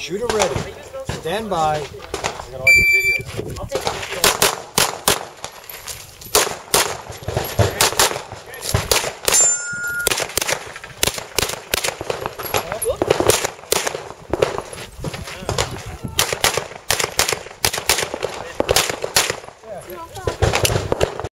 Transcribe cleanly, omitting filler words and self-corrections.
Shooter ready. Stand by. I gotta watch your video. I'll take a video.